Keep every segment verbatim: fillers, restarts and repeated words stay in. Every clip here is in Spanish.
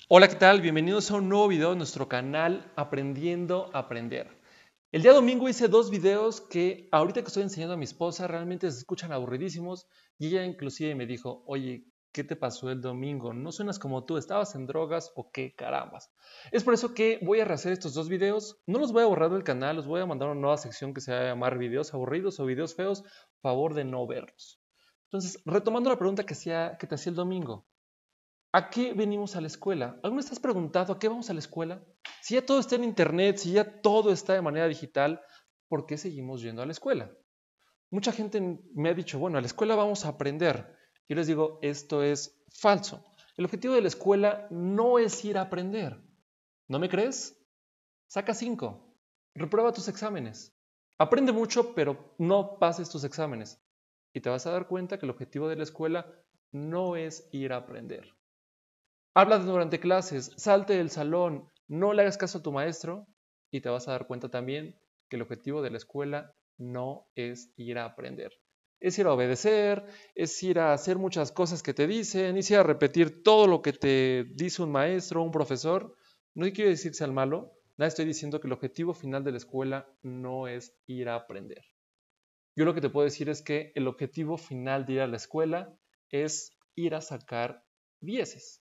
Hola, ¿qué tal? Bienvenidos a un nuevo video de nuestro canal Aprendiendo a Aprender. El día domingo hice dos videos que ahorita que estoy enseñando a mi esposa realmente se escuchan aburridísimos y ella inclusive me dijo, oye, ¿qué te pasó el domingo? ¿No suenas como tú? ¿Estabas en drogas o qué carambas? Es por eso que voy a rehacer estos dos videos. No los voy a borrar del canal, los voy a mandar a una nueva sección que se va a llamar videos aburridos o videos feos. Favor de no verlos. Entonces, retomando la pregunta que, hacía, que te hacía el domingo. ¿A qué venimos a la escuela? ¿Alguna vez te has preguntado a qué vamos a la escuela? Si ya todo está en internet, si ya todo está de manera digital, ¿por qué seguimos yendo a la escuela? Mucha gente me ha dicho, bueno, a la escuela vamos a aprender. Yo les digo, esto es falso. El objetivo de la escuela no es ir a aprender. ¿No me crees? Saca cinco. Reprueba tus exámenes. Aprende mucho, pero no pases tus exámenes. Y te vas a dar cuenta que el objetivo de la escuela no es ir a aprender. Habla durante clases, salte del salón, no le hagas caso a tu maestro y te vas a dar cuenta también que el objetivo de la escuela no es ir a aprender. Es ir a obedecer, es ir a hacer muchas cosas que te dicen, es ir a repetir todo lo que te dice un maestro o un profesor. No quiero decir sea el malo, nada estoy diciendo que el objetivo final de la escuela no es ir a aprender. Yo lo que te puedo decir es que el objetivo final de ir a la escuela es ir a sacar dieces.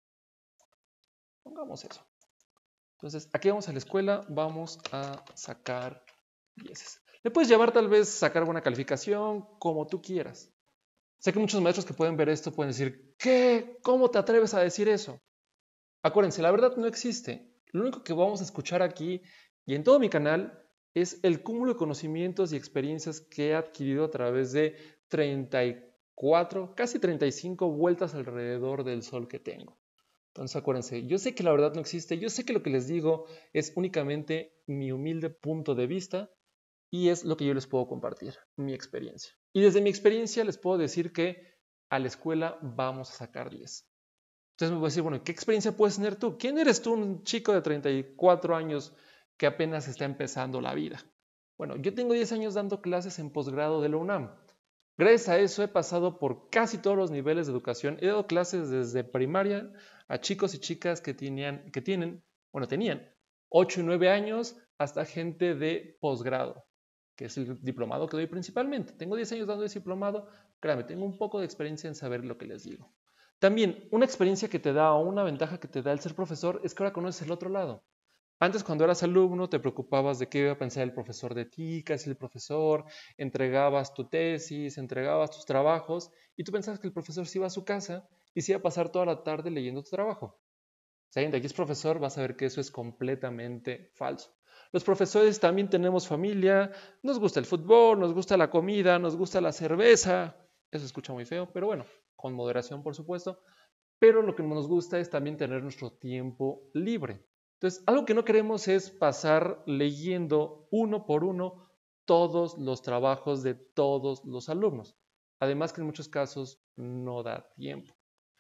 Pongamos eso. Entonces, aquí vamos a la escuela, vamos a sacar dieces. Le puedes llevar tal vez sacar buena calificación, como tú quieras. Sé que muchos maestros que pueden ver esto pueden decir, ¿qué? ¿Cómo te atreves a decir eso? Acuérdense, la verdad no existe. Lo único que vamos a escuchar aquí y en todo mi canal es el cúmulo de conocimientos y experiencias que he adquirido a través de treinta y cuatro, casi treinta y cinco vueltas alrededor del sol que tengo. Entonces acuérdense, yo sé que la verdad no existe, yo sé que lo que les digo es únicamente mi humilde punto de vista y es lo que yo les puedo compartir, mi experiencia. Y desde mi experiencia les puedo decir que a la escuela vamos a sacar diez. Entonces me voy a decir, bueno, ¿qué experiencia puedes tener tú? ¿Quién eres tú, un chico de treinta y cuatro años que apenas está empezando la vida? Bueno, yo tengo diez años dando clases en posgrado de la UNAM. Gracias a eso he pasado por casi todos los niveles de educación. He dado clases desde primaria a chicos y chicas que, tenían, que tienen, bueno, tenían ocho y nueve años hasta gente de posgrado, que es el diplomado que doy principalmente. Tengo diez años dando ese diplomado. Créame, tengo un poco de experiencia en saber lo que les digo. También, una experiencia que te da o una ventaja que te da el ser profesor es que ahora conoces el otro lado. Antes, cuando eras alumno, te preocupabas de qué iba a pensar el profesor de ti, qué hacía el profesor, entregabas tu tesis, entregabas tus trabajos y tú pensabas que el profesor se iba a su casa y se iba a pasar toda la tarde leyendo tu trabajo. Si alguien de aquí es profesor, vas a ver que eso es completamente falso. Los profesores también tenemos familia, nos gusta el fútbol, nos gusta la comida, nos gusta la cerveza. Eso se escucha muy feo, pero bueno, con moderación, por supuesto. Pero lo que nos gusta es también tener nuestro tiempo libre. Entonces, algo que no queremos es pasar leyendo uno por uno todos los trabajos de todos los alumnos. Además que en muchos casos no da tiempo.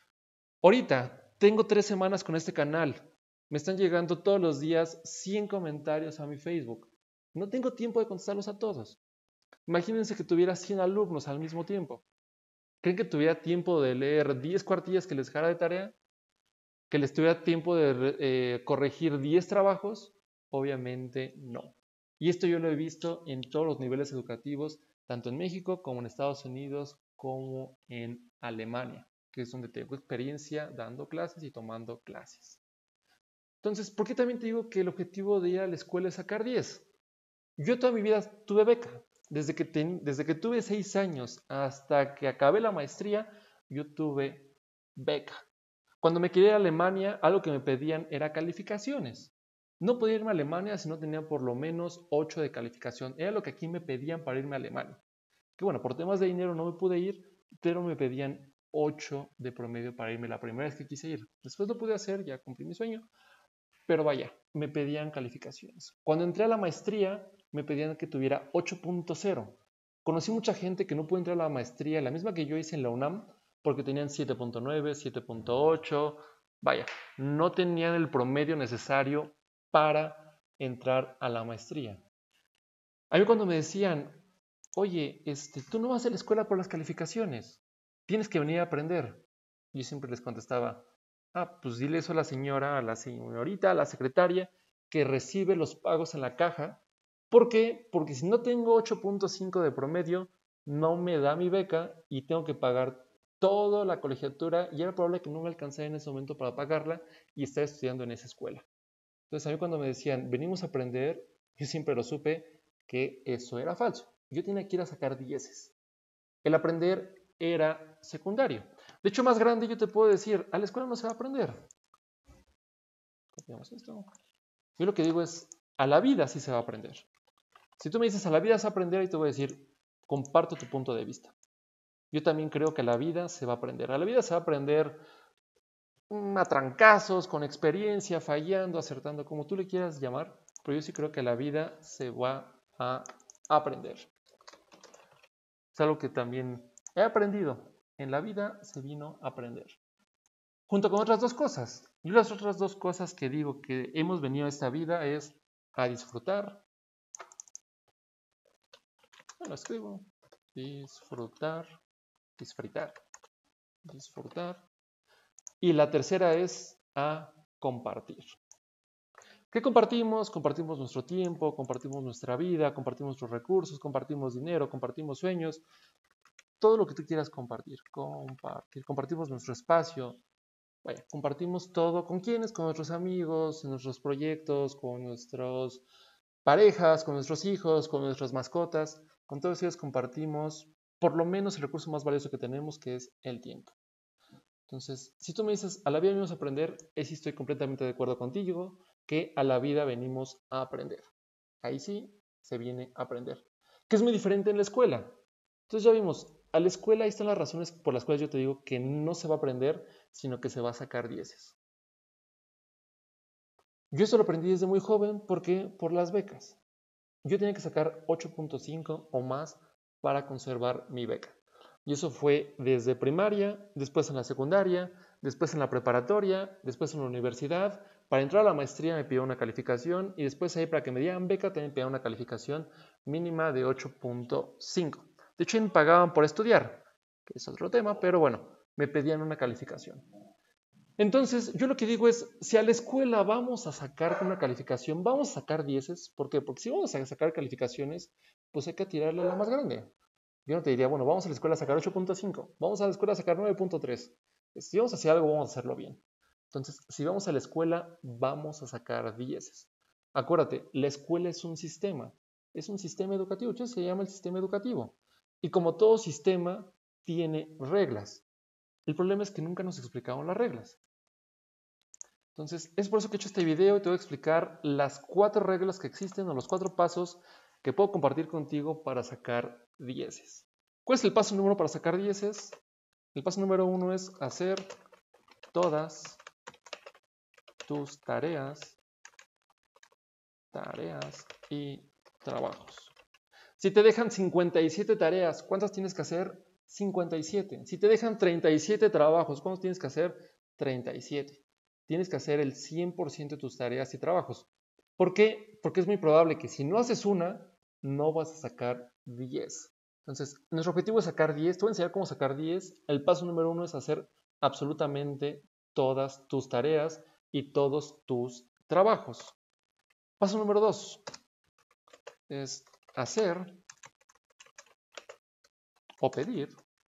Ahorita tengo tres semanas con este canal. Me están llegando todos los días cien comentarios a mi Facebook. No tengo tiempo de contestarlos a todos. Imagínense que tuviera cien alumnos al mismo tiempo. ¿Creen que tuviera tiempo de leer diez cuartillas que les dejara de tarea? ¿Que les tuviera tiempo de eh, corregir diez trabajos? Obviamente no. Y esto yo lo he visto en todos los niveles educativos, tanto en México como en Estados Unidos, como en Alemania, que es donde tengo experiencia dando clases y tomando clases. Entonces, ¿por qué también te digo que el objetivo de ir a la escuela es sacar diez? Yo toda mi vida tuve beca. Desde que, ten, desde que tuve seis años hasta que acabé la maestría, yo tuve beca. Cuando me quería ir a Alemania, algo que me pedían era calificaciones. No podía irme a Alemania si no tenía por lo menos ocho de calificación. Era lo que aquí me pedían para irme a Alemania. Que bueno, por temas de dinero no me pude ir, pero me pedían ocho de promedio para irme la primera vez que quise ir. Después lo pude hacer, ya cumplí mi sueño, pero vaya, me pedían calificaciones. Cuando entré a la maestría, me pedían que tuviera ocho punto cero. Conocí mucha gente que no pudo entrar a la maestría, la misma que yo hice en la UNAM, porque tenían siete punto nueve, siete punto ocho. Vaya, no tenían el promedio necesario para entrar a la maestría. A mí cuando me decían, oye, este, tú no vas a la escuela por las calificaciones, tienes que venir a aprender. Yo siempre les contestaba, Ah, pues dile eso a la señora, a la señorita, a la secretaria que recibe los pagos en la caja. ¿Por qué? Porque si no tengo ocho punto cinco de promedio, no me da mi beca y tengo que pagar toda la colegiatura y era probable que no me alcanzara en ese momento para pagarla y estar estudiando en esa escuela. Entonces a mí cuando me decían, venimos a aprender, yo siempre lo supe que eso era falso. Yo tenía que ir a sacar dieces. El aprender era secundario. De hecho, más grande yo te puedo decir, a la escuela no se va a aprender. Copiamos esto. Yo lo que digo es, a la vida sí se va a aprender. Si tú me dices, a la vida se va a aprender, y te voy a decir, comparto tu punto de vista. Yo también creo que a la vida se va a aprender. A la vida se va a aprender a trancazos, con experiencia, fallando, acertando, como tú le quieras llamar, pero yo sí creo que a la vida se va a aprender. Es algo que también he aprendido. En la vida se vino a aprender. Junto con otras dos cosas. Y las otras dos cosas que digo que hemos venido a esta vida es a disfrutar. Bueno, escribo. Disfrutar. Disfrutar. Disfrutar. Y la tercera es a compartir. ¿Qué compartimos? Compartimos nuestro tiempo, compartimos nuestra vida, compartimos nuestros recursos, compartimos dinero, compartimos sueños, todo lo que tú quieras compartir. Compartir. Compartimos nuestro espacio. Vaya, compartimos todo. ¿Con quiénes? Con nuestros amigos, en nuestros proyectos, con nuestras parejas, con nuestros hijos, con nuestras mascotas. Con todos ellos compartimos por lo menos el recurso más valioso que tenemos, que es el tiempo. Entonces, si tú me dices, a la vida venimos a aprender, sí estoy completamente de acuerdo contigo, que a la vida venimos a aprender. Ahí sí se viene a aprender. Que es muy diferente en la escuela. Entonces ya vimos, a la escuela ahí están las razones por las cuales yo te digo que no se va a aprender, sino que se va a sacar dieces. Yo esto lo aprendí desde muy joven, ¿por qué? Por las becas. Yo tenía que sacar ocho punto cinco o más para conservar mi beca. Y eso fue desde primaria, después en la secundaria, después en la preparatoria, después en la universidad. Para entrar a la maestría me pidió una calificación y después ahí para que me dieran beca también me pidieron una calificación mínima de ocho punto cinco. De hecho, me pagaban por estudiar, que es otro tema, pero bueno, me pedían una calificación. Entonces, yo lo que digo es, si a la escuela vamos a sacar una calificación, vamos a sacar dieces. ¿Por qué? Porque si vamos a sacar calificaciones, pues hay que tirarle a la más grande. Yo no te diría, bueno, vamos a la escuela a sacar ocho punto cinco, vamos a la escuela a sacar nueve punto tres. Si vamos a hacer algo, vamos a hacerlo bien. Entonces, si vamos a la escuela, vamos a sacar dieces. Acuérdate, la escuela es un sistema, es un sistema educativo, eso se llama el sistema educativo. Y como todo sistema, tiene reglas. El problema es que nunca nos explicaron las reglas. Entonces, es por eso que he hecho este video y te voy a explicar las cuatro reglas que existen o los cuatro pasos que puedo compartir contigo para sacar dieces. ¿Cuál es el paso número uno para sacar dieces? El paso número uno es hacer todas tus tareas, tareas y trabajos. Si te dejan cincuenta y siete tareas, ¿cuántas tienes que hacer? cincuenta y siete. Si te dejan treinta y siete trabajos, ¿cuántos tienes que hacer? treinta y siete. Tienes que hacer el cien por ciento de tus tareas y trabajos. ¿Por qué? Porque es muy probable que si no haces una, no vas a sacar diez. Entonces, nuestro objetivo es sacar diez. Te voy a enseñar cómo sacar diez. El paso número uno es hacer absolutamente todas tus tareas y todos tus trabajos. Paso número dos es hacer o pedir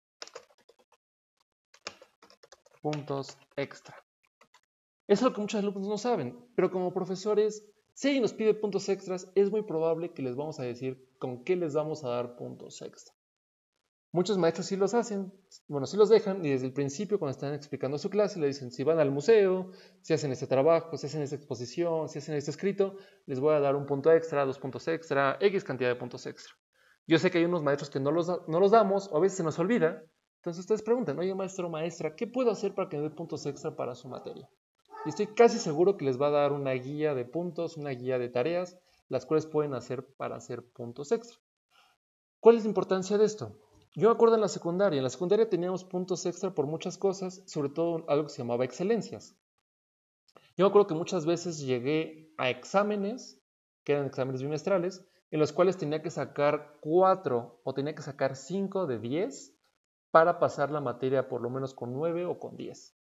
puntos extra. Eso es lo que muchos alumnos no saben, pero como profesores, si alguien nos pide puntos extras, es muy probable que les vamos a decir con qué les vamos a dar puntos extra. Muchos maestros sí los hacen, bueno, sí los dejan y desde el principio cuando están explicando su clase le dicen si van al museo, si hacen este trabajo, si hacen esta exposición, si hacen este escrito, les voy a dar un punto extra, dos puntos extra, X cantidad de puntos extra. Yo sé que hay unos maestros que no los, no los damos o a veces se nos olvida, entonces ustedes preguntan, oye maestro o maestra, ¿qué puedo hacer para que me dé puntos extra para su materia? Y estoy casi seguro que les va a dar una guía de puntos, una guía de tareas, las cuales pueden hacer para hacer puntos extra. ¿Cuál es la importancia de esto? Yo me acuerdo en la secundaria, en la secundaria teníamos puntos extra por muchas cosas, sobre todo algo que se llamaba excelencias. Yo me acuerdo que muchas veces llegué a exámenes, que eran exámenes bimestrales, en los cuales tenía que sacar cuatro o tenía que sacar cinco de diez para pasar la materia por lo menos con nueve o con diez.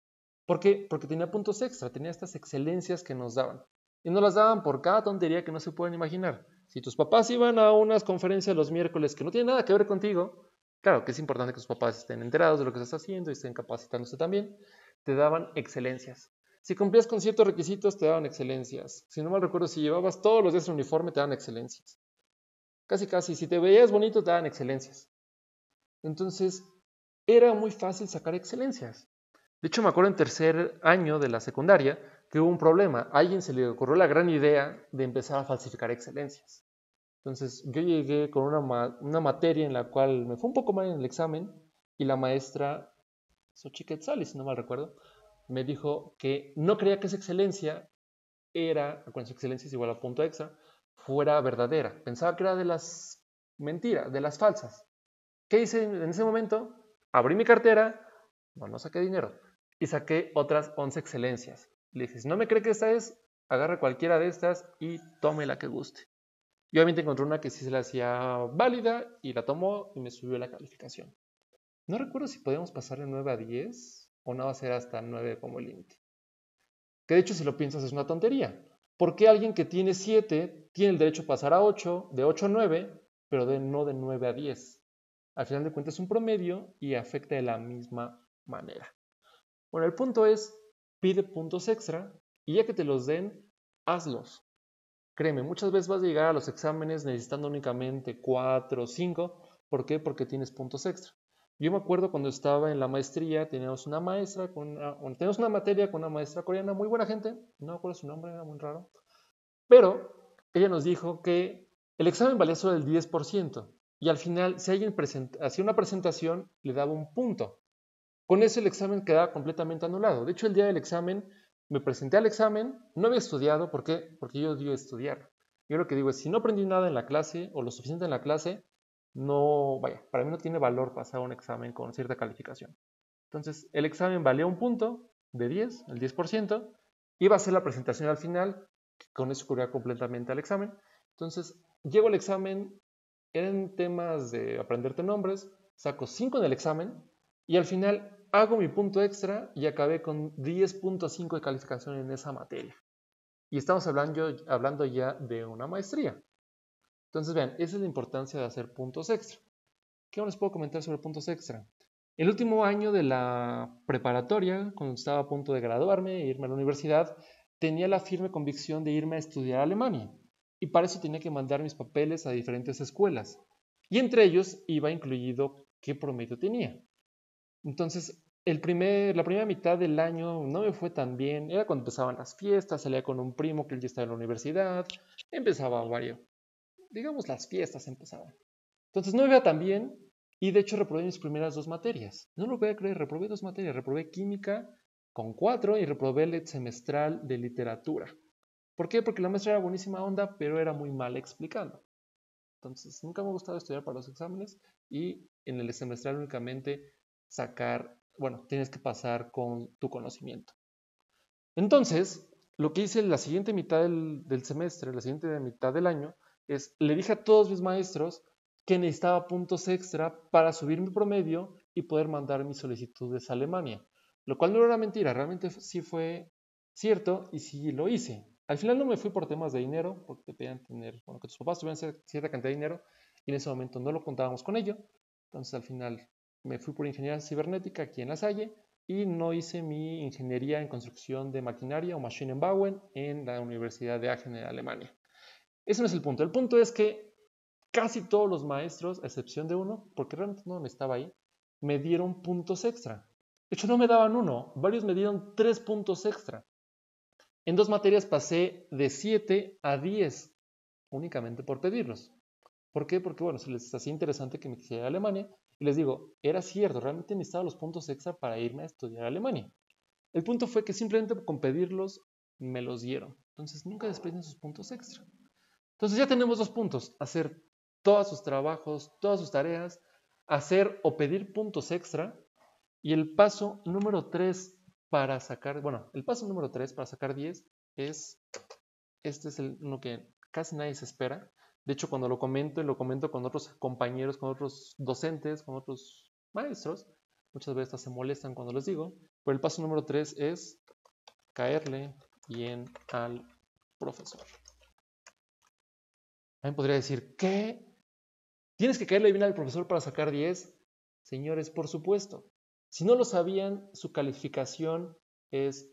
¿Por qué? Porque tenía puntos extra, tenía estas excelencias que nos daban. Y nos las daban por cada tontería que no se pueden imaginar. Si tus papás iban a unas conferencias los miércoles que no tienen nada que ver contigo, claro que es importante que tus papás estén enterados de lo que estás haciendo y estén capacitándose también, te daban excelencias. Si cumplías con ciertos requisitos, te daban excelencias. Si no mal recuerdo, si llevabas todos los días el uniforme, te daban excelencias. Casi, casi, si te veías bonito, te daban excelencias. Entonces, era muy fácil sacar excelencias. De hecho, me acuerdo en tercer año de la secundaria que hubo un problema. A alguien se le ocurrió la gran idea de empezar a falsificar excelencias. Entonces, yo llegué con una, ma una materia en la cual me fue un poco mal en el examen y la maestra, Xochiquetzali, si no mal recuerdo, me dijo que no creía que esa excelencia era, cuando excelencia es igual a punto extra, fuera verdadera. Pensaba que era de las mentiras, de las falsas. ¿Qué hice en ese momento? Abrí mi cartera, no, no saqué dinero, y saqué otras once excelencias. Le dije, si no me cree que esta es, agarre cualquiera de estas y tome la que guste. Y obviamente encontré una que sí se la hacía válida y la tomó y me subió la calificación. No recuerdo si podíamos pasar de nueve a diez o no va a ser hasta nueve como límite. Que de hecho si lo piensas es una tontería. ¿Por qué alguien que tiene siete tiene el derecho a pasar a ocho, de ocho a nueve, pero de, no de nueve a diez? Al final de cuentas es un promedio y afecta de la misma manera. Bueno, el punto es, pide puntos extra y ya que te los den, hazlos. Créeme, muchas veces vas a llegar a los exámenes necesitando únicamente cuatro o cinco. ¿Por qué? Porque tienes puntos extra. Yo me acuerdo cuando estaba en la maestría, teníamos una maestra, con una, teníamos una materia con una maestra coreana, muy buena gente, no me acuerdo su nombre, era muy raro, pero ella nos dijo que el examen valía solo el diez por ciento y al final, si alguien hacía una presentación, le daba un punto. Con eso el examen quedaba completamente anulado. De hecho, el día del examen me presenté al examen, no había estudiado, ¿por qué? Porque yo odio estudiar. Yo lo que digo es, si no aprendí nada en la clase o lo suficiente en la clase, no, vaya, para mí no tiene valor pasar un examen con cierta calificación. Entonces, el examen valía un punto de diez, el diez por ciento, iba a ser la presentación al final, con eso cubría completamente al examen. Entonces, llego al examen, eran temas de aprenderte nombres, saco cinco en el examen y al final hago mi punto extra y acabé con diez punto cinco de calificación en esa materia. Y estamos hablando, hablando ya de una maestría. Entonces, vean, esa es la importancia de hacer puntos extra. ¿Qué les puedo comentar sobre puntos extra? El último año de la preparatoria, cuando estaba a punto de graduarme e irme a la universidad, tenía la firme convicción de irme a estudiar a Alemania. Y para eso tenía que mandar mis papeles a diferentes escuelas. Y entre ellos iba incluido qué promedio tenía. Entonces, el primer, la primera mitad del año no me fue tan bien. Era cuando empezaban las fiestas, salía con un primo que él ya estaba en la universidad. Empezaba varios. Digamos, las fiestas empezaban. Entonces no me iba tan bien y de hecho reprobé mis primeras dos materias. No lo voy a creer, reprobé dos materias. Reprobé química con cuatro y reprobé el semestral de literatura. ¿Por qué? Porque la maestra era buenísima onda, pero era muy mal explicando. Entonces nunca me ha gustado estudiar para los exámenes y en el semestral únicamente sacar, bueno, tienes que pasar con tu conocimiento. Entonces, lo que hice en la siguiente mitad del, del semestre, la siguiente mitad del año, es le dije a todos mis maestros que necesitaba puntos extra para subir mi promedio y poder mandar mis solicitudes a Alemania. Lo cual no era mentira, realmente sí fue cierto y sí lo hice. Al final no me fui por temas de dinero, porque te pedían tener, bueno, que tus papás tuvieran cierta cantidad de dinero y en ese momento no lo contábamos con ello. Entonces al final me fui por ingeniería cibernética aquí en La Salle y no hice mi ingeniería en construcción de maquinaria o Maschinenbauen en la Universidad de Aachen en Alemania. Ese no es el punto. El punto es que casi todos los maestros, a excepción de uno, porque realmente no estaba ahí, me dieron puntos extra. De hecho, no me daban uno, varios me dieron tres puntos extra. En dos materias pasé de siete a diez, únicamente por pedirlos. ¿Por qué? Porque, bueno, se les hacía interesante que me quisiera a Alemania. Y les digo, era cierto, realmente necesitaba los puntos extra para irme a estudiar a Alemania. El punto fue que simplemente con pedirlos me los dieron. Entonces nunca desperdicien sus puntos extra. Entonces ya tenemos dos puntos, hacer todos sus trabajos, todas sus tareas, hacer o pedir puntos extra. Y el paso número tres para sacar, bueno, el paso número tres para sacar diez es, este es el, uno que casi nadie se espera. De hecho, cuando lo comento y lo comento con otros compañeros, con otros docentes, con otros maestros, muchas veces se molestan cuando les digo, Pero el paso número tres es caerle bien al profesor. Alguien podría decir, ¿qué? ¿Tienes que caerle bien al profesor para sacar diez? Señores, por supuesto. Si no lo sabían, su calificación es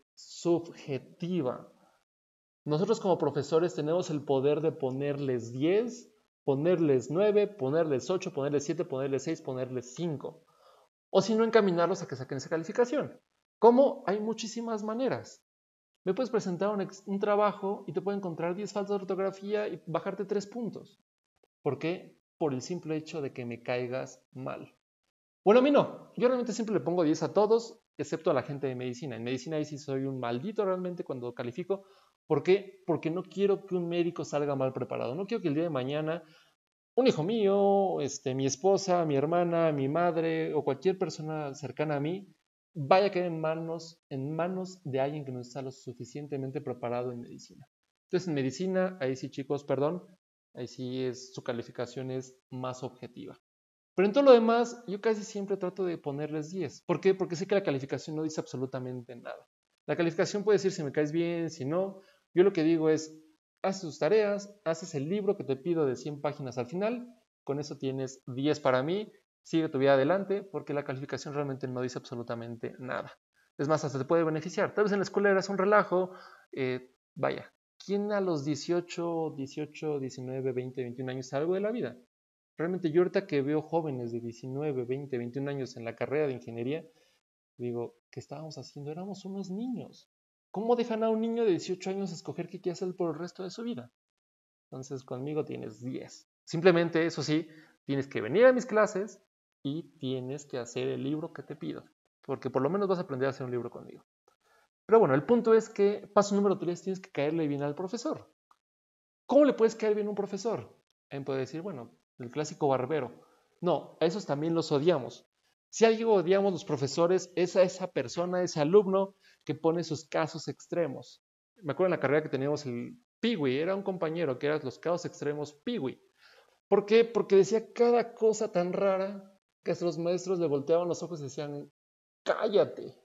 subjetiva. Nosotros como profesores tenemos el poder de ponerles diez, ponerles nueve, ponerles ocho, ponerles siete, ponerles seis, ponerles cinco. O si no, encaminarlos a que saquen esa calificación. ¿Cómo? Hay muchísimas maneras. Me puedes presentar un, un trabajo y te puedo encontrar diez faltas de ortografía y bajarte tres puntos. ¿Por qué? Por el simple hecho de que me caigas mal. Bueno, a mí no. Yo realmente siempre le pongo diez a todos, excepto a la gente de medicina. En medicina ahí sí soy un maldito realmente cuando califico. ¿Por qué? Porque no quiero que un médico salga mal preparado. No quiero que el día de mañana un hijo mío, este, mi esposa, mi hermana, mi madre o cualquier persona cercana a mí vaya a caer en manos, en manos de alguien que no está lo suficientemente preparado en medicina. Entonces, en medicina, ahí sí, chicos, perdón, ahí sí es, su calificación es más objetiva. Pero en todo lo demás, yo casi siempre trato de ponerles diez. ¿Por qué? Porque sé que la calificación no dice absolutamente nada. La calificación puede decir si me caes bien, si no. Yo lo que digo es, haces tus tareas, haces el libro que te pido de cien páginas al final, con eso tienes diez para mí, sigue tu vida adelante, porque la calificación realmente no dice absolutamente nada. Es más, hasta te puede beneficiar. Tal vez en la escuela eras un relajo, eh, vaya, ¿quién a los dieciocho, dieciocho, diecinueve, veinte, veintiún años sabe algo de la vida? Realmente yo ahorita que veo jóvenes de diecinueve, veinte, veintiún años en la carrera de ingeniería, digo, ¿qué estábamos haciendo? Éramos unos niños. ¿Cómo dejan a un niño de dieciocho años escoger qué quiere hacer por el resto de su vida? Entonces conmigo tienes diez. Simplemente, eso sí, tienes que venir a mis clases y tienes que hacer el libro que te pido. Porque por lo menos vas a aprender a hacer un libro conmigo. Pero bueno, el punto es que, paso número tres, tienes que caerle bien al profesor. ¿Cómo le puedes caer bien a un profesor? Él puede decir, bueno, el clásico barbero. No, a esos también los odiamos. Si algo odiamos los profesores, es a esa persona, ese alumno que pone sus casos extremos. Me acuerdo en la carrera que teníamos el Piwi, era un compañero que era los casos extremos Piwi. ¿Por qué? Porque decía cada cosa tan rara que hasta los maestros le volteaban los ojos y decían, cállate.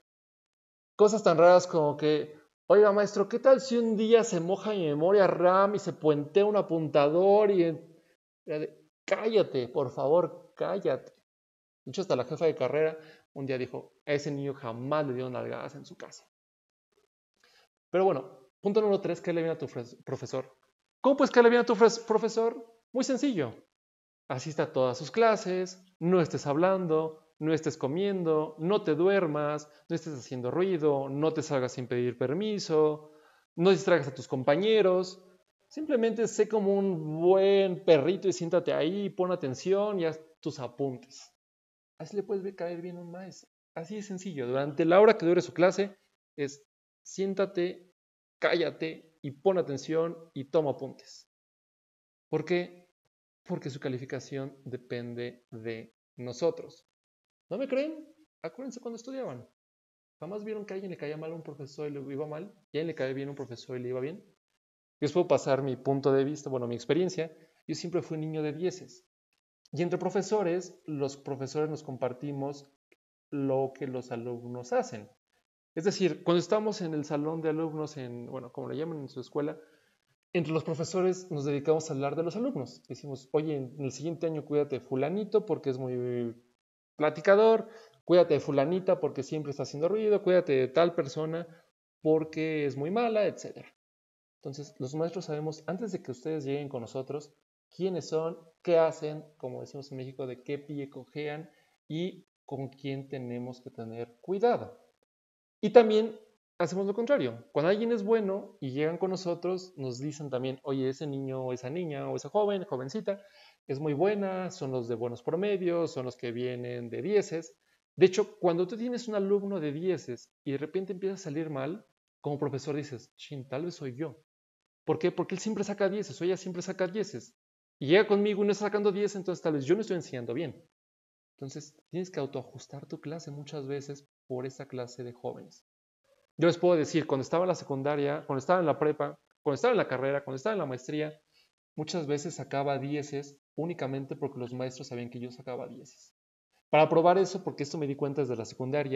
Cosas tan raras como que, oiga maestro, ¿qué tal si un día se moja mi memoria RAM y se puentea un apuntador y... Cállate, por favor, cállate. De hecho, hasta la jefa de carrera un día dijo, a ese niño jamás le dieron nalgadas en su casa. Pero bueno, punto número tres, ¿qué le viene a tu profesor? ¿Cómo puedes que le viene a tu profesor? Muy sencillo. Asista a todas sus clases, no estés hablando, no estés comiendo, no te duermas, no estés haciendo ruido, no te salgas sin pedir permiso, no distraigas a tus compañeros. Simplemente sé como un buen perrito y siéntate ahí, pon atención y haz tus apuntes. Así le puedes caer bien a un maestro. Así de sencillo. Durante la hora que dure su clase es siéntate, cállate y pon atención y toma apuntes. ¿Por qué? Porque su calificación depende de nosotros. ¿No me creen? Acuérdense cuando estudiaban. ¿Jamás vieron que a alguien le caía mal a un profesor y le iba mal? ¿Y a alguien le caía bien a un profesor y le iba bien? Yo os puedo pasar mi punto de vista, bueno, mi experiencia. Yo siempre fui un niño de dieces. Y entre profesores, los profesores nos compartimos lo que los alumnos hacen. Es decir, cuando estamos en el salón de alumnos, en, bueno, como le llaman en su escuela, entre los profesores nos dedicamos a hablar de los alumnos. Decimos, oye, en el siguiente año cuídate de fulanito porque es muy platicador, cuídate de fulanita porque siempre está haciendo ruido, cuídate de tal persona porque es muy mala, etcétera. Entonces, los maestros sabemos, antes de que ustedes lleguen con nosotros, quiénes son, qué hacen, como decimos en México, de qué pie cojean y con quién tenemos que tener cuidado. Y también hacemos lo contrario. Cuando alguien es bueno y llegan con nosotros, nos dicen también, oye, ese niño o esa niña o esa joven, jovencita, es muy buena, son los de buenos promedios, son los que vienen de dieces. De hecho, cuando tú tienes un alumno de dieces y de repente empieza a salir mal, como profesor dices, chin, tal vez soy yo. ¿Por qué? Porque él siempre saca dieces o ella siempre saca dieces. Y llega conmigo y no está sacando diez, entonces tal vez yo no estoy enseñando bien. Entonces, tienes que autoajustar tu clase muchas veces por esa clase de jóvenes. Yo les puedo decir, cuando estaba en la secundaria, cuando estaba en la prepa, cuando estaba en la carrera, cuando estaba en la maestría, muchas veces sacaba dieces únicamente porque los maestros sabían que yo sacaba dieces. Para probar eso, porque esto me di cuenta desde la secundaria,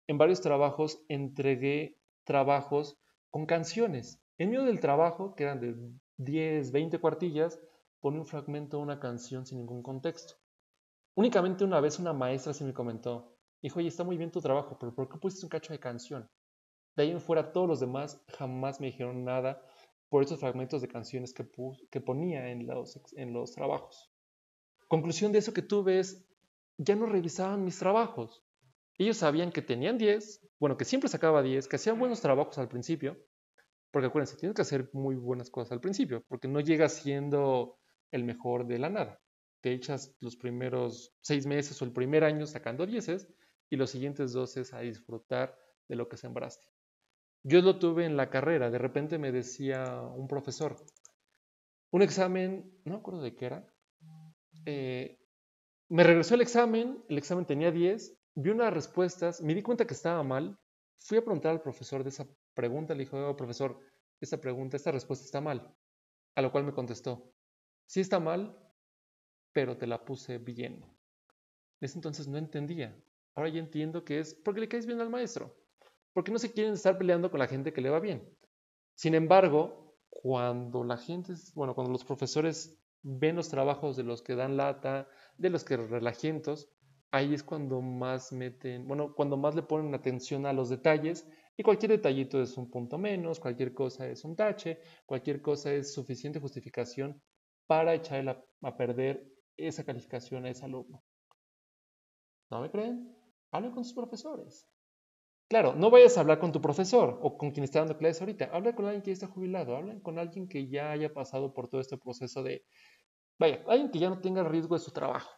en varios trabajos entregué trabajos con canciones. En medio del trabajo, que eran de diez, veinte cuartillas, ponía un fragmento de una canción sin ningún contexto. Únicamente una vez una maestra se me comentó, dijo, oye, está muy bien tu trabajo, pero ¿por qué pusiste un cacho de canción? De ahí en fuera todos los demás jamás me dijeron nada por esos fragmentos de canciones que, que ponía en los, en los trabajos. Conclusión de eso que tuve es, ya no revisaban mis trabajos. Ellos sabían que tenían diez, bueno, que siempre sacaba diez, que hacían buenos trabajos al principio, porque acuérdense, tienes que hacer muy buenas cosas al principio, porque no llegas siendo el mejor de la nada. Te echas los primeros seis meses o el primer año sacando dieces y los siguientes doce a disfrutar de lo que sembraste. Yo lo tuve en la carrera, de repente me decía un profesor, un examen, no me acuerdo de qué era, eh, me regresó el examen, el examen tenía diez, vi unas respuestas, me di cuenta que estaba mal, fui a preguntar al profesor de esa pregunta, le dije, oh, profesor, esta pregunta, esta respuesta está mal, a lo cual me contestó, sí está mal, pero te la puse bien. Desde entonces no entendía, ahora ya entiendo que es porque le caes bien al maestro, porque no se quieren estar peleando con la gente que le va bien. Sin embargo, cuando la gente, bueno, cuando los profesores ven los trabajos de los que dan lata, de los que relajientos, ahí es cuando más meten, bueno, cuando más le ponen atención a los detalles y cualquier detallito es un punto menos, cualquier cosa es un tache, cualquier cosa es suficiente justificación para echarle a, a perder esa calificación a ese alumno. ¿No me creen? Hablen con sus profesores. Claro, no vayas a hablar con tu profesor o con quien está dando clases ahorita. Habla con alguien que ya está jubilado, habla con alguien que ya haya pasado por todo este proceso de, vaya, alguien que ya no tenga riesgo de su trabajo.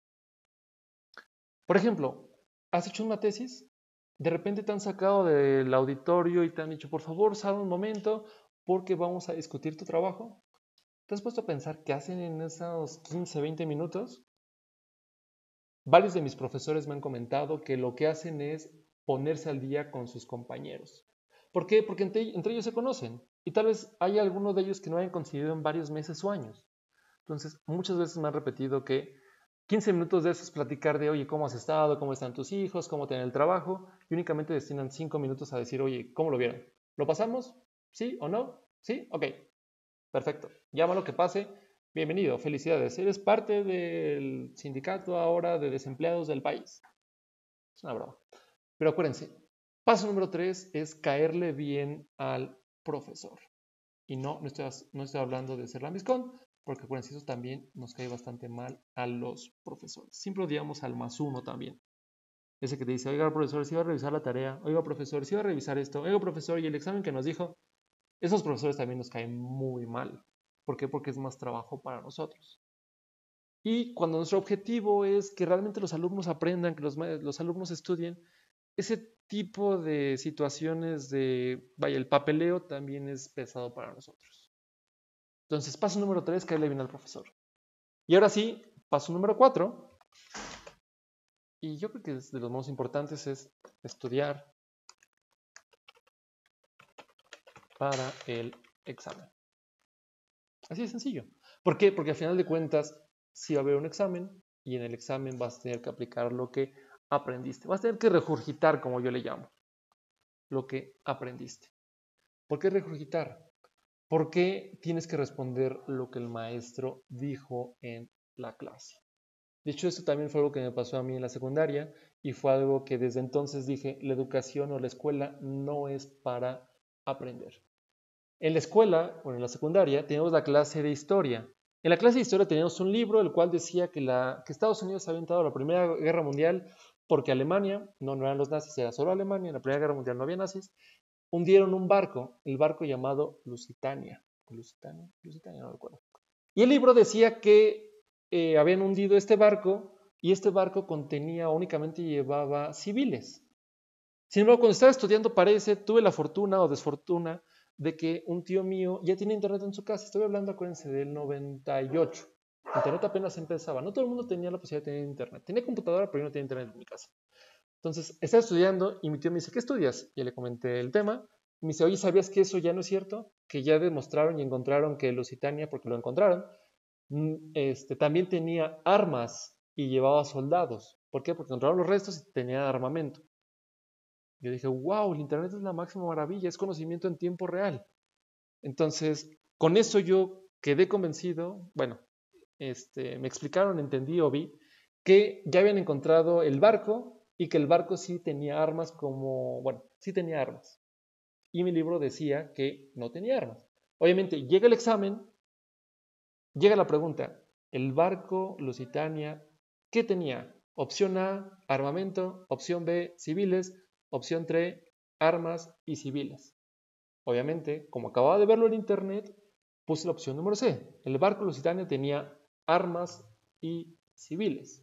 Por ejemplo, ¿has hecho una tesis? De repente te han sacado del auditorio y te han dicho, por favor, sal un momento porque vamos a discutir tu trabajo. ¿Te has puesto a pensar qué hacen en esos quince, veinte minutos? Varios de mis profesores me han comentado que lo que hacen es ponerse al día con sus compañeros. ¿Por qué? Porque entre, entre ellos se conocen y tal vez hay alguno de ellos que no hayan coincidido en varios meses o años. Entonces, muchas veces me han repetido que quince minutos de eso es platicar de, oye, ¿cómo has estado? ¿Cómo están tus hijos? ¿Cómo te en el trabajo? Y únicamente destinan cinco minutos a decir, oye, ¿cómo lo vieron? ¿Lo pasamos? ¿Sí o no? ¿Sí? Ok. Perfecto. Llámalo que pase. Bienvenido, felicidades. Eres parte del sindicato ahora de desempleados del país. Es una broma. Pero acuérdense, paso número tres es caerle bien al profesor. Y no, no estoy, no estoy hablando de ser lambiscón, porque acuérdense, eso también nos cae bastante mal a los profesores. Siempre odiamos al más uno también. Ese que te dice, oiga, profesor, si va a revisar la tarea, oiga, profesor, si va a revisar esto, oiga, profesor, y el examen que nos dijo, esos profesores también nos caen muy mal. ¿Por qué? Porque es más trabajo para nosotros. Y cuando nuestro objetivo es que realmente los alumnos aprendan, que los, los alumnos estudien, ese tipo de situaciones de, vaya, el papeleo también es pesado para nosotros. Entonces, paso número tres, caerle bien al profesor. Y ahora sí, paso número cuatro, y yo creo que es de los más importantes, es estudiar para el examen. Así de sencillo. ¿Por qué? Porque al final de cuentas, sí va a haber un examen y en el examen vas a tener que aplicar lo que aprendiste. Vas a tener que regurgitar, como yo le llamo, lo que aprendiste. ¿Por qué regurgitar? Porque tienes que responder lo que el maestro dijo en la clase. De hecho, esto también fue algo que me pasó a mí en la secundaria y fue algo que desde entonces dije, la educación o la escuela no es para aprender. En la escuela o en la secundaria teníamos la clase de historia. En la clase de historia teníamos un libro el cual decía que, la, que Estados Unidos había entrado a la Primera Guerra Mundial porque Alemania, no, no eran los nazis, era solo Alemania, en la Primera Guerra Mundial no había nazis, hundieron un barco, el barco llamado Lusitania. Lusitania, Lusitania, no recuerdo. Y el libro decía que eh, habían hundido este barco y este barco contenía únicamente llevaba civiles. Sin embargo, cuando estaba estudiando para ese, tuve la fortuna o desfortuna de que un tío mío ya tiene internet en su casa. Estoy hablando, acuérdense, del noventa y ocho. Internet apenas empezaba. No todo el mundo tenía la posibilidad de tener internet. Tenía computadora, pero yo no tenía internet en mi casa. Entonces, estaba estudiando y mi tío me dice, ¿qué estudias? Y le comenté el tema. Y me dice, oye, ¿sabías que eso ya no es cierto? Que ya demostraron y encontraron que Lusitania, porque lo encontraron, este, también tenía armas y llevaba soldados. ¿Por qué? Porque encontraron los restos y tenía armamento. Yo dije, wow, el Internet es la máxima maravilla, es conocimiento en tiempo real. Entonces, con eso yo quedé convencido, bueno, este, me explicaron, entendí o vi que ya habían encontrado el barco y que el barco sí tenía armas como, bueno, sí tenía armas. Y mi libro decía que no tenía armas. Obviamente, llega el examen, llega la pregunta, ¿el barco Lusitania qué tenía? Opción A, armamento, opción B, civiles, opción tres, armas y civiles. Obviamente, como acababa de verlo en internet, puse la opción número C. El barco Lusitania tenía armas y civiles.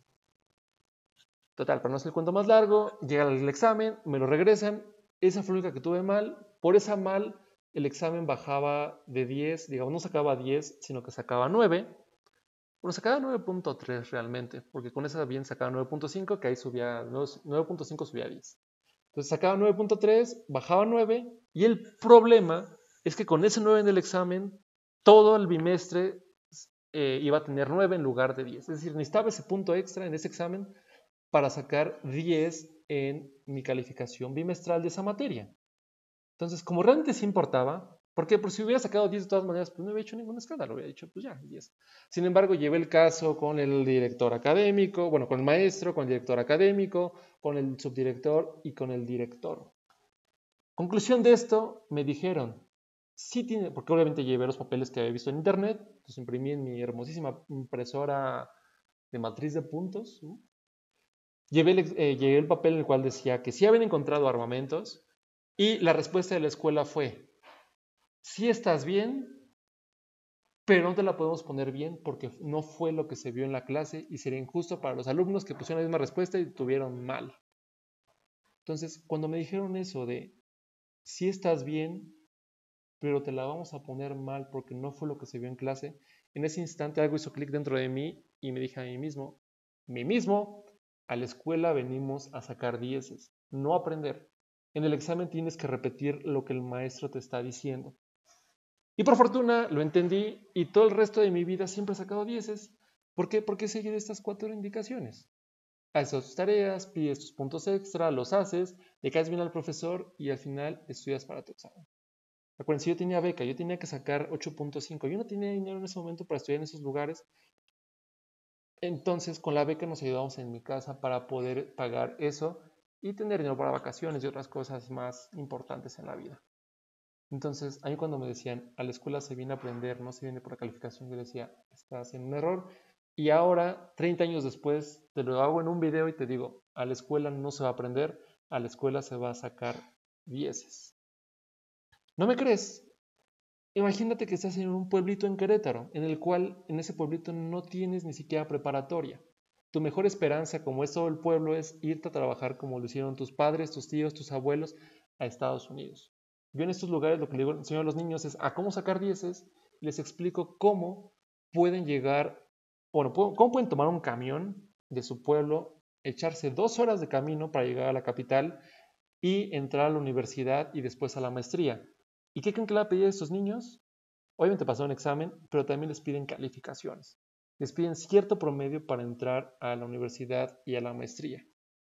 Total, para no hacer el cuento más largo, llega el examen, me lo regresan. Esa fue la única que tuve mal. Por esa mal, el examen bajaba de diez, digamos, no sacaba diez, sino que sacaba nueve. Bueno, sacaba nueve punto tres realmente, porque con esa bien sacaba nueve punto cinco, que ahí subía, nueve punto cinco subía a diez. Entonces sacaba nueve punto tres, bajaba nueve, y el problema es que con ese nueve en el examen, todo el bimestre eh, iba a tener nueve en lugar de diez. Es decir, necesitaba ese punto extra en ese examen para sacar diez en mi calificación bimestral de esa materia. Entonces, como realmente sí importaba, porque por si hubiera sacado diez de todas maneras, pues no hubiera hecho ningún escándalo, hubiera dicho, pues ya, diez. Sin embargo, llevé el caso con el director académico, bueno, con el maestro, con el director académico, con el subdirector y con el director. Conclusión de esto, me dijeron, sí tiene, porque obviamente llevé los papeles que había visto en internet, los imprimí en mi hermosísima impresora de matriz de puntos, ¿no? Llevé el, eh, llevé el papel en el cual decía que sí habían encontrado armamentos y la respuesta de la escuela fue, sí estás bien, pero no te la podemos poner bien porque no fue lo que se vio en la clase y sería injusto para los alumnos que pusieron la misma respuesta y tuvieron mal. Entonces, cuando me dijeron eso de, sí estás bien, pero te la vamos a poner mal porque no fue lo que se vio en clase, en ese instante algo hizo clic dentro de mí y me dije a mí mismo, mí mismo, a la escuela venimos a sacar dieces, no a aprender. En el examen tienes que repetir lo que el maestro te está diciendo. Y por fortuna lo entendí y todo el resto de mi vida siempre he sacado dieces. ¿Por qué? Porque he seguido estas cuatro indicaciones. Haces tus tareas, pides tus puntos extra, los haces, le caes bien al profesor y al final estudias para tu examen. Acuérdense, yo tenía beca, yo tenía que sacar ocho punto cinco. Yo no tenía dinero en ese momento para estudiar en esos lugares. Entonces, con la beca nos ayudábamos en mi casa para poder pagar eso y tener dinero para vacaciones y otras cosas más importantes en la vida. Entonces, ahí cuando me decían, a la escuela se viene a aprender, no se viene por la calificación, yo decía, estás en un error. Y ahora, treinta años después, te lo hago en un video y te digo, a la escuela no se va a aprender, a la escuela se va a sacar dieces. ¿No me crees? Imagínate que estás en un pueblito en Querétaro, en el cual en ese pueblito no tienes ni siquiera preparatoria. Tu mejor esperanza, como es todo el pueblo, es irte a trabajar como lo hicieron tus padres, tus tíos, tus abuelos, a Estados Unidos. Yo en estos lugares lo que le enseño a los niños es a cómo sacar dieces y les explico cómo pueden llegar, bueno, cómo pueden tomar un camión de su pueblo, echarse dos horas de camino para llegar a la capital y entrar a la universidad y después a la maestría. ¿Y qué creen que le va a pedir a estos niños? Obviamente pasar un examen, pero también les piden calificaciones. Les piden cierto promedio para entrar a la universidad y a la maestría.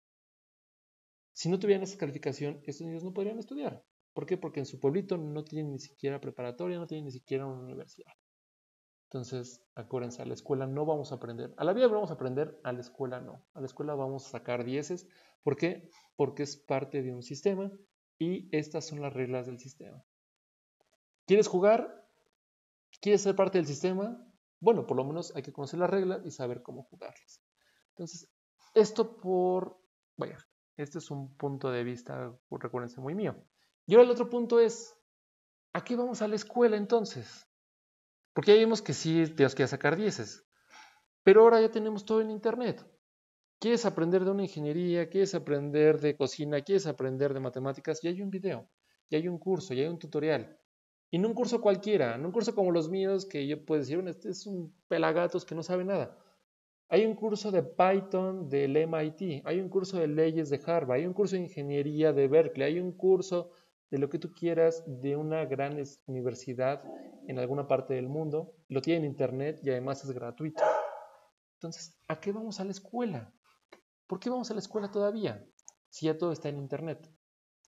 Si no tuvieran esa calificación, estos niños no podrían estudiar. ¿Por qué? Porque en su pueblito no tienen ni siquiera preparatoria, no tienen ni siquiera una universidad. Entonces, acuérdense, a la escuela no vamos a aprender. A la vida vamos a aprender, a la escuela no. A la escuela vamos a sacar dieces. ¿Por qué? Porque es parte de un sistema y estas son las reglas del sistema. ¿Quieres jugar? ¿Quieres ser parte del sistema? Bueno, por lo menos hay que conocer las reglas y saber cómo jugarlas. Entonces, esto por, vaya, este es un punto de vista, recuérdense, muy mío. Y ahora el otro punto es, ¿a qué vamos a la escuela entonces? Porque ya vimos que sí tienes que sacar dieces, pero ahora ya tenemos todo en internet. ¿Quieres aprender de una ingeniería? ¿Quieres aprender de cocina? ¿Quieres aprender de matemáticas? Ya hay un video, ya hay un curso, ya hay un tutorial. Y no un curso cualquiera, no un curso como los míos que yo puedo decir, bueno, este es un pelagatos que no sabe nada. Hay un curso de Python del M I T, hay un curso de leyes de Harvard, hay un curso de ingeniería de Berkeley, hay un curso de lo que tú quieras de una gran universidad en alguna parte del mundo. Lo tiene en internet y además es gratuito. Entonces, ¿a qué vamos a la escuela? ¿Por qué vamos a la escuela todavía? Si ya todo está en internet.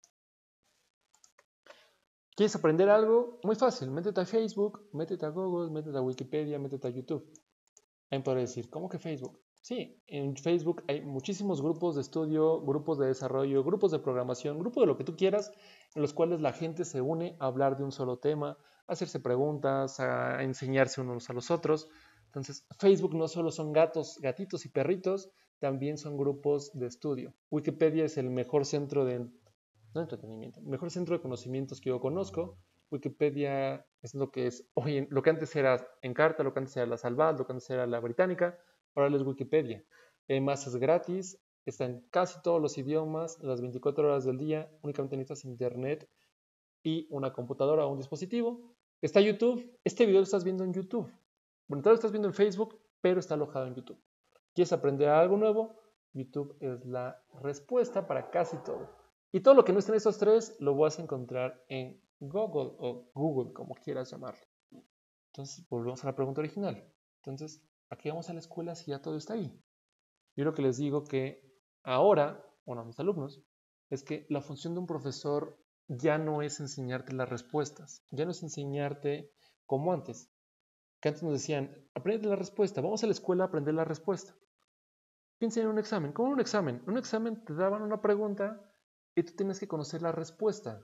¿Quieres aprender algo? Muy fácil. Métete a Facebook, métete a Google, métete a Wikipedia, métete a YouTube. Ahí podré decir, ¿cómo que Facebook? Sí, en Facebook hay muchísimos grupos de estudio, grupos de desarrollo, grupos de programación, grupos de lo que tú quieras, en los cuales la gente se une a hablar de un solo tema, a hacerse preguntas, a enseñarse unos a los otros. Entonces, Facebook no solo son gatos, gatitos y perritos, también son grupos de estudio. Wikipedia es el mejor centro de no entretenimiento, el mejor centro de conocimientos que yo conozco. Wikipedia es lo que es hoy, lo que antes era Encarta, lo que antes era la Salvat, lo que antes era la Británica, ahora es Wikipedia. Además es gratis, está en casi todos los idiomas, las veinticuatro horas del día, únicamente necesitas internet y una computadora o un dispositivo. Está YouTube, este video lo estás viendo en YouTube. Bueno, tal lo estás viendo en Facebook, pero está alojado en YouTube. ¿Quieres aprender algo nuevo? YouTube es la respuesta para casi todo. Y todo lo que no esté en estos tres lo vas a encontrar en Google o Google, como quieras llamarlo. Entonces, volvemos a la pregunta original. Entonces, ¿a qué vamos a la escuela si ya todo está ahí? Yo lo que les digo que ahora, bueno, a mis alumnos, es que la función de un profesor ya no es enseñarte las respuestas, ya no es enseñarte como antes, que antes nos decían, aprende la respuesta, vamos a la escuela a aprender la respuesta. Piensa en un examen, ¿cómo un examen? En un examen te daban una pregunta y tú tienes que conocer la respuesta.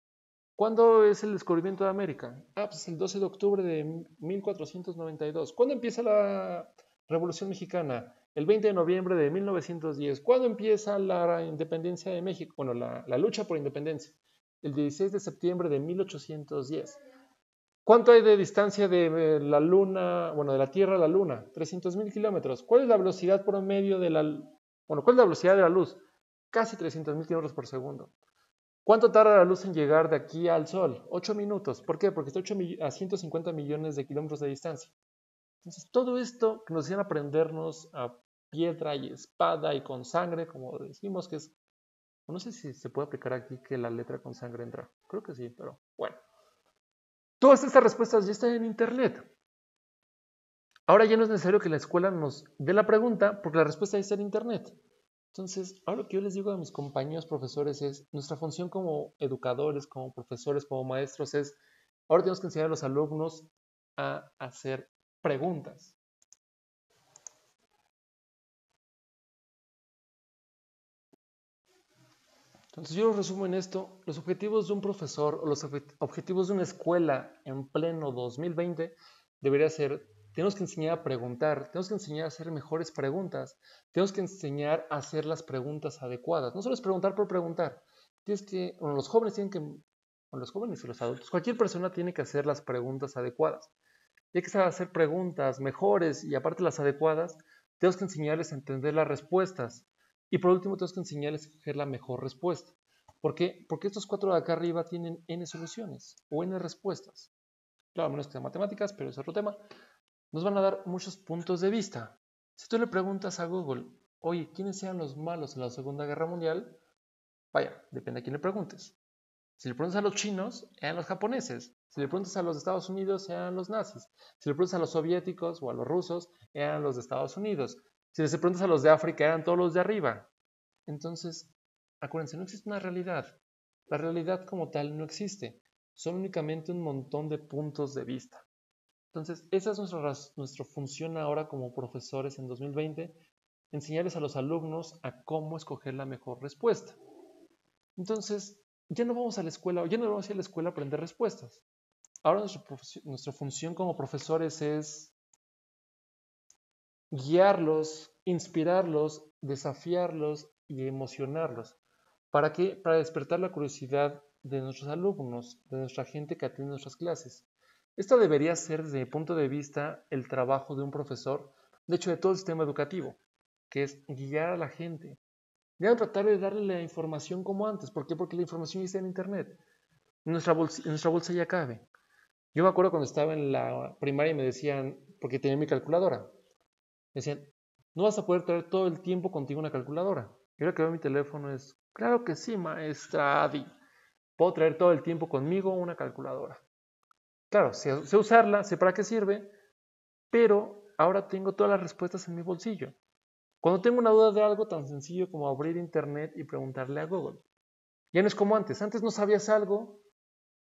¿Cuándo es el descubrimiento de América? Ah, pues el doce de octubre de mil cuatrocientos noventa y dos. ¿Cuándo empieza la Revolución Mexicana? El veinte de noviembre de mil novecientos diez. ¿Cuándo empieza la independencia de México? Bueno, la, la lucha por independencia. El dieciséis de septiembre de mil ochocientos diez. ¿Cuánto hay de distancia de la Luna, bueno, de la Tierra a la Luna? trescientos mil kilómetros. ¿Cuál es la velocidad promedio de la, bueno, cuál es la velocidad de la luz? Casi trescientos mil kilómetros por segundo. ¿Cuánto tarda la luz en llegar de aquí al Sol? ocho minutos. ¿Por qué? Porque está a ciento cincuenta millones de kilómetros de distancia. Entonces, todo esto que nos hacían aprendernos a piedra y espada y con sangre, como decimos que es, no sé si se puede aplicar aquí que la letra con sangre entra. Creo que sí, pero bueno. Todas estas respuestas ya están en Internet. Ahora ya no es necesario que la escuela nos dé la pregunta porque la respuesta ya está en Internet. Entonces, ahora lo que yo les digo a mis compañeros profesores es, nuestra función como educadores, como profesores, como maestros es, ahora tenemos que enseñar a los alumnos a hacer preguntas. Entonces, yo lo resumo en esto, los objetivos de un profesor o los objetivos de una escuela en pleno dos mil veinte debería ser, tenemos que enseñar a preguntar, tenemos que enseñar a hacer mejores preguntas, tenemos que enseñar a hacer las preguntas adecuadas. No solo es preguntar por preguntar, tienes que, bueno, los jóvenes tienen que, bueno, los jóvenes y los adultos, cualquier persona tiene que hacer las preguntas adecuadas. Y hay que saber hacer preguntas mejores y aparte las adecuadas, tenemos que enseñarles a entender las respuestas. Y por último, tenemos que enseñarles a escoger la mejor respuesta. ¿Por qué? Porque estos cuatro de acá arriba tienen N soluciones o N respuestas. Claro, menos que sean matemáticas, pero es otro tema. Nos van a dar muchos puntos de vista. Si tú le preguntas a Google, oye, ¿quiénes eran los malos en la Segunda Guerra Mundial? Vaya, depende a quién le preguntes. Si le preguntas a los chinos, eran los japoneses. Si le preguntas a los de Estados Unidos, eran los nazis. Si le preguntas a los soviéticos o a los rusos, eran los de Estados Unidos. Si les preguntas a los de África, eran todos los de arriba. Entonces, acuérdense, no existe una realidad. La realidad como tal no existe. Son únicamente un montón de puntos de vista. Entonces, esa es nuestra, nuestra función ahora como profesores en dos mil veinte, enseñarles a los alumnos a cómo escoger la mejor respuesta. Entonces, ya no vamos a la escuela, ya no vamos a ir a la escuela a aprender respuestas. Ahora nuestra, nuestra función como profesores es guiarlos, inspirarlos, desafiarlos y emocionarlos. ¿Para qué? Para despertar la curiosidad de nuestros alumnos, de nuestra gente que atiende nuestras clases. Esto debería ser, desde mi punto de vista, el trabajo de un profesor, de hecho de todo el sistema educativo, que es guiar a la gente. Ya no tratar de darle la información como antes. ¿Por qué? Porque la información ya está en Internet. En nuestra bolsa, en nuestra bolsa ya cabe. Yo me acuerdo cuando estaba en la primaria y me decían, porque tenía mi calculadora, me decían, no vas a poder traer todo el tiempo contigo una calculadora. Y ahora que veo mi teléfono es, claro que sí, maestra Adi. Puedo traer todo el tiempo conmigo una calculadora. Claro, sé, sé usarla, sé para qué sirve, pero ahora tengo todas las respuestas en mi bolsillo. Cuando tengo una duda de algo tan sencillo como abrir internet y preguntarle a Google. Ya no es como antes. Antes no sabías algo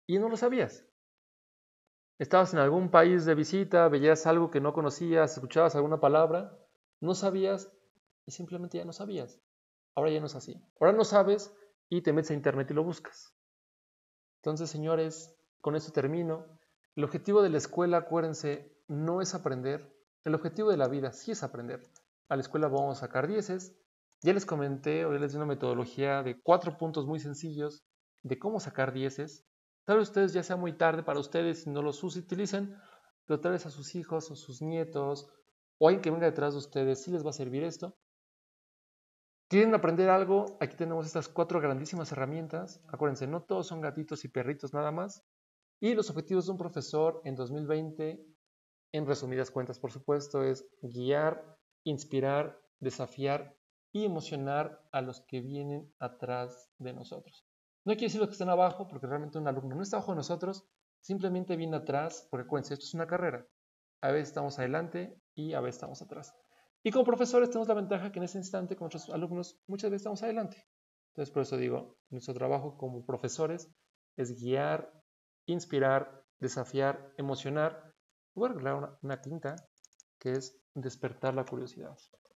y no lo sabías. Estabas en algún país de visita, veías algo que no conocías, escuchabas alguna palabra, no sabías y simplemente ya no sabías. Ahora ya no es así. Ahora no sabes y te metes a internet y lo buscas. Entonces, señores, con esto termino. El objetivo de la escuela, acuérdense, no es aprender. El objetivo de la vida sí es aprender. A la escuela vamos a sacar dieces. Ya les comenté o ya les di una metodología de cuatro puntos muy sencillos de cómo sacar dieces. Tal vez ustedes ya sea muy tarde para ustedes y no los utilicen, pero tal vez a sus hijos o sus nietos o alguien que venga detrás de ustedes sí les va a servir esto. ¿Quieren aprender algo? Aquí tenemos estas cuatro grandísimas herramientas. Acuérdense, no todos son gatitos y perritos nada más. Y los objetivos de un profesor en dos mil veinte, en resumidas cuentas, por supuesto, es guiar, inspirar, desafiar y emocionar a los que vienen atrás de nosotros. No quiere decir los que están abajo, porque realmente un alumno no está abajo de nosotros, simplemente viene atrás, porque acuérdense, esto es una carrera. A veces estamos adelante y a veces estamos atrás. Y como profesores tenemos la ventaja que en ese instante con nuestros alumnos muchas veces estamos adelante. Entonces por eso digo, nuestro trabajo como profesores es guiar, inspirar, desafiar, emocionar. Voy a agregar una, una quinta que es despertar la curiosidad.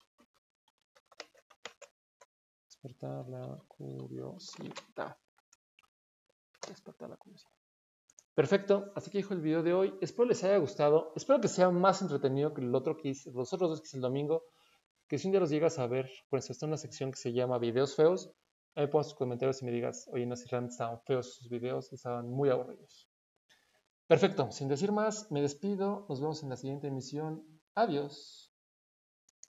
Despertar la curiosidad. Despertar la curiosidad. Perfecto, así que dijo el video de hoy. Espero les haya gustado. Espero que sea más entretenido que el otro que hice, los otros dos que hice el domingo. Que si un día los llegas a ver, pues está en una sección que se llama videos feos. Ahí pones tus comentarios y me digas, oye, no sé si realmente estaban feos sus videos y estaban muy aburridos. Perfecto, sin decir más, me despido. Nos vemos en la siguiente emisión. Adiós.